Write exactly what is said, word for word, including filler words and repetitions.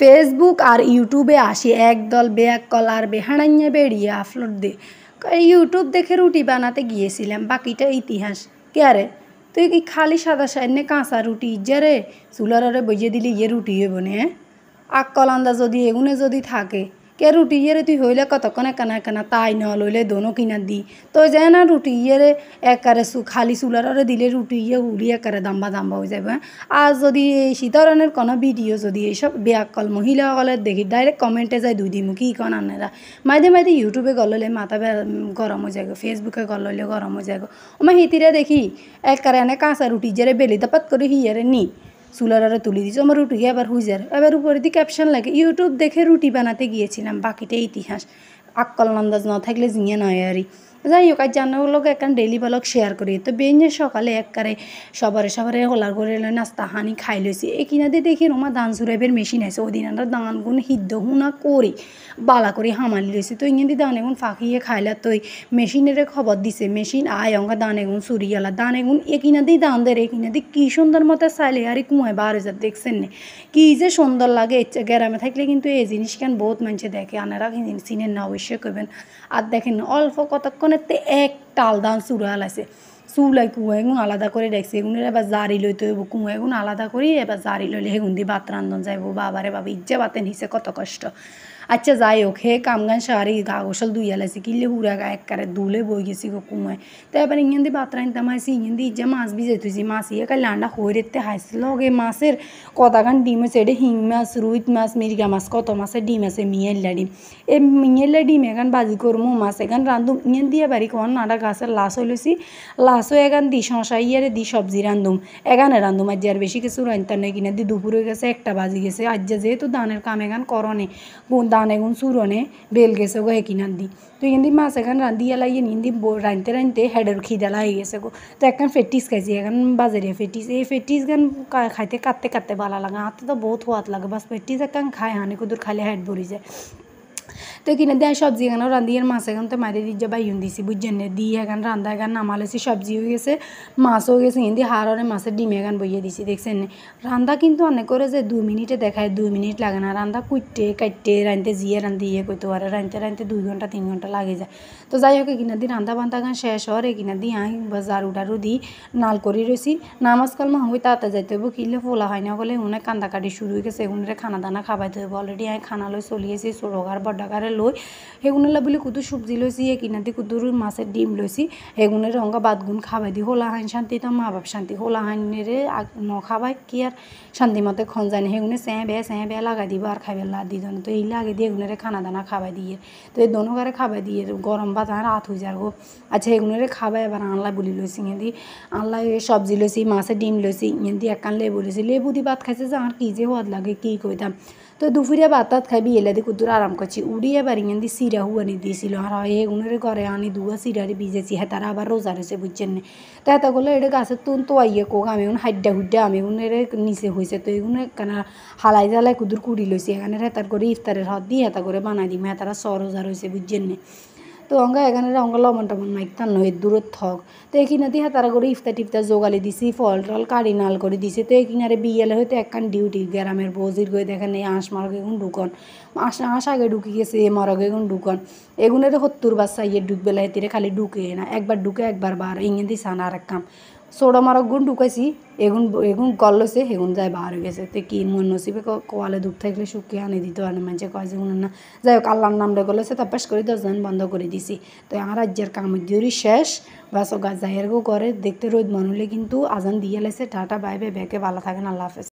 Facebook আর ইউটিউবে আসি একদল বেয়াক্কল আর বেহানাইয়া বেরিয়ে আপলোড দে ইউটিউব দেখে রুটি বানাতে গিয়েছিলাম, বাকিটা ইতিহাস। কে আরে তুই কি খালি সাদা সাইনে কাঁচা রুটি ইজারে চুলারে বইয়ে দিলি ইয়ে রুটি হইব নে? আক্কল আন্দা যদি এগুনে যদি থাকে কে রুটি ইয়েরে তুই হইলে কতক্ষণ একানা একানা তাই ন লইলে দোনো কিনা দি তো যায় না রুটি ইয়েরে একারে খালি চুলারে দিলে রুটি ইয়ে উড়ি একারে দাম্বা দাম্বা হয়ে যাবে। আর যদি এই ধরনের কোনো ভিডিও যদি এইসব বেয়াক্কল মহিলাসকলের দেখি ডাইরেক্ট কমেন্টে যায় দুই দিমু কি কন আনেরা মাইদে মাইদে ইউটিউবে গললে মাথা গরম হয়ে যায়, ফেসবুকে গললে গরম হয়ে যায়। আমার হিতিরে দেখি একারে এনে কাঁচা রুটি ইজারে বেলি দাপাত করে হিয়ারে নি চুলারে তুলে দিচ্ছে আমার রুটি এবার হুইজার এবার উপরে দিয়ে ক্যাপশন লাগে ইউটিউব দেখে রুটি বানাতে গিয়েছিলাম, বাকিটা ইতিহাস। আক্কল আন্দাজ না থাকলে জিঙে নয় আরই। যাই হোক আজ জানার লোক এখন ডেইলি ব্লগ শেয়ার করি তো বেঞ্জে সকালে একবারে সবারে সবারে হোলার করে নাস্তা হানি খাই লইছি এই কিনা দিয়ে দেখি রোমা ধান চুরাইবের মেশিন আছে ওই দিন আমরা দান গুণ হিদ্ধ হুনা করি বালা করে হামালি লইছি তো ইংদি দান এগুন ফাঁকিয়ে খাইলা তো মেশিনের খবর দিছে মেশিন আয় অঙ্কা দান এগুন চুরিয়ালা দান এগুন এ কিনা দিয়ে দান দেয় এ কিনা দিয়ে কী সুন্দর মতো চাইলে আর কুয়ায় বার হাজার দেখছেন নে কী যে সুন্দর লাগে গ্রামে থাকলে কিন্তু এই জিনিস কেন বহুত মানুষে দেখে আনারা চিনেন না অবশ্যই করবেন। আর দেখেন অল্প কতক্ষণেতে এক টাল দান চুরা আছে চুলাই কুয়া এগুন আলাদা করে দেখছে এগুনের এবার জারি লইতে হইব কুয়া এগুন আলাদা করি এবার জারি লইলে সেগুন দিয়ে ভাত রান্ধন যাইব বাবারে বাবা ইজ্জা বাতে নিছে কত কষ্ট। আচ্ছা যাই হোক হে কামগান সারি গা গোসল দুইয়া লাইছে কিনলে হুড়া গা একবারে দুলে বই গেছি গো কুয়ায় তো এবার ইংন দিয়ে ভাত রান্ধতাম আইসি ইংন দিয়ে ইজ্জা মাছ ভিজে তুইছি মাছ ইয়ে কাল লান্ডা হয়ে রেতে হাইছিল লগে মাছের কদাগান ডিম আছে এটা হিং মাছ রুইত মাছ মির্গা মাছ কত মাছের ডিম আছে মিয়েল্লা ডিম এই মিয়েল্লা ডিম এখান বাজি করমু মাছ এখান রান্ধুম ইংন দিয়ে বাড়ি কন নাডা গাছের লাশ হইলেছি লাশও এখান দি শশা ইয়ারে দি সবজি রান্ধুম এখানে রান্ধুম আজ আর বেশি কিছু রান্ধতাম না কিনা দি দুপুর হয়ে গেছে একটা বাজি গেছে আজ যেহেতু ধানের কাম এখান করনে দান এগুন চুরনে বেল গেছে গো কিনার দি তো এখান দিয়ে মাছ এখান রান্ধিয়া লাগিয়ে নিন দি রাঁধতে রাঁধতে হেডের খিদা লাগে গেছে গো তো এখন ফেটিস খাইছি এখন বাজারিয়া ফেটিস এই ফেটিস গান খাইতে কাটতে কাটতে ভালো লাগে হাতে তো বহুত সোয়াদ লাগে বাস ফেটিস এখন খায় হানি কুদুর খাইলে হেড ভরি যায়। তো কিনে দিয়ে সবজি এখানেও রাঁধি আর মাছ এখন তো মাইরে দিয়ে বাইন দিছি বুঝছেন না দিয়ে এখন রান্ধা এখন নামালেছি সবজি হয়ে গেছে মাছ হয়ে গেছে কিন্তু হাড়ে মাছের ডিম এখন বইয়ে দিছি দেখছেন না রান্ধা কিন্তু অনেক করে যে দুই মিনিটে দেখায় দুই মিনিট লাগে না রান্ধা কুইটে কাটতে রাঁধতে জিয়ে রাঁধতে ইয়ে করতে পারে রাঁধতে রাঁধতে দুই ঘন্টা তিন ঘন্টা লাগে যায়। তো যাই হোক কিনা দিয়ে রান্ধা বান্ধা গান শেষ হওয়ার কিনা দিয়ে আই বা ঝাড়ু টাড়ু দিই নাল করে রয়েছি নামাজ কালমা হই তাতে যাইতে হবো কিনলে ফোলা হয় না বলে উনে কান্দা কাটি শুরু হয়ে গেছে এগুনরে খানা দানা খাবাইতে হবে অলরেডি আই খানা লই চলিয়েছি চোরগার বড্ডাকারে লই সেগুনলা বলে কুদু সবজি লইছি এ কিনা দিয়ে কুদুর মাছের ডিম লইছি এগুনের রঙা বাদগুন খাবাই দি হোলা হাইন শান্তি তো মা বাপ শান্তি হোলা হাইনেরে ন খাবাই কি আর শান্তি মতে খন যায় না সেগুনে চেঁ বেয়া চেঁ বেয়া লাগাই দিব আর খাইবে লা দি তো এই লাগে দিয়ে এগুনের খানা দানা খাবাই দিয়ে তো এই দোনোগারে খাবাই দিয়ে গরম ভাত আর রাত হয়ে যাবো। আচ্ছা এগুনের খাবাই এবার আনলা বলি লইছি ইয়ে দি আনলা সবজি লইছি মাছের ডিম লইছি ইয়ে দিয়ে একখান লেবু লইছি লেবু দি ভাত খাইছে যে আর কি যে হওয়াদ লাগে কি কইতাম। তো দুপুরে ভাত ভাত খাইবি এলা দিয়ে কুদুর আরাম করছি উড়িয়ে বাড়ি দি সিরা হুয়ানি দিয়েছিল আর এগুনের ঘরে আনি দুয়া সিরারি ভিজেছি হ্যাঁ তারা আবার রোজা রয়েছে বুঝছেন না তো এত করলে এটা গাছের তুন তো আইয়ে কোক আমি এখন হাড্ডা হুড্ডা আমি এগুনের নিচে হয়েছে তো এগুলো কেনা হালাই জ্বালাই কুদুর কুড়ি লইছি এখানে হেতার করে ইফতারের হাত দিয়ে হেতা করে বানাই দিম হ্যাঁ তারা স রোজা রয়েছে বুঝছেন না। তো অঙ্গা এখানে অঙ্গ লবণ টবণ মাইকতাম নয় দূরত থক তো এখানে দিয়ে তারা করে ইফতার টিফতার জোগালি দিছি ফল টল কাড়ি নাল করে দিছি তো এখানে বিয়েলে হয়তো একখান ডিউটি গ্রামের বজির গিয়ে দেখেন এই আঁশ মারগ এগুন ঢুকন আঁশ আঁশ আগে ঢুকি গেছে এ মরগ এগুন ঢুকন এগুনের সত্তর বাচ্চা ইয়ে ঢুকবেলা হেতিরে খালি ঢুকে না একবার ঢুকে একবার বার ইংন দিস আনা আর এক কাম সোডা মারক গুণ ঢুকাইছি এগুন এগুন কল লইছে সেগুন যায় বার হয়ে গেছে তো কি মন নসিবে কোয়ালে দুধ থাকলে শুকিয়ে আনি দিতে পারে মানুষে কয় যেগুন না যাই হোক আল্লাহর নাম রে গলেছে তাপাস করে দশজন বন্ধ করে দিছি তো আমার রাজ্যের কামড়ি শেষ বাস গাছ যাইয়ের গো করে দেখতে রোদ মন হলে কিন্তু আজান দিয়ে লাইছে টাটা বাইবে ব্যাকে ভালো থাকেন আল্লাহ হাফেজ।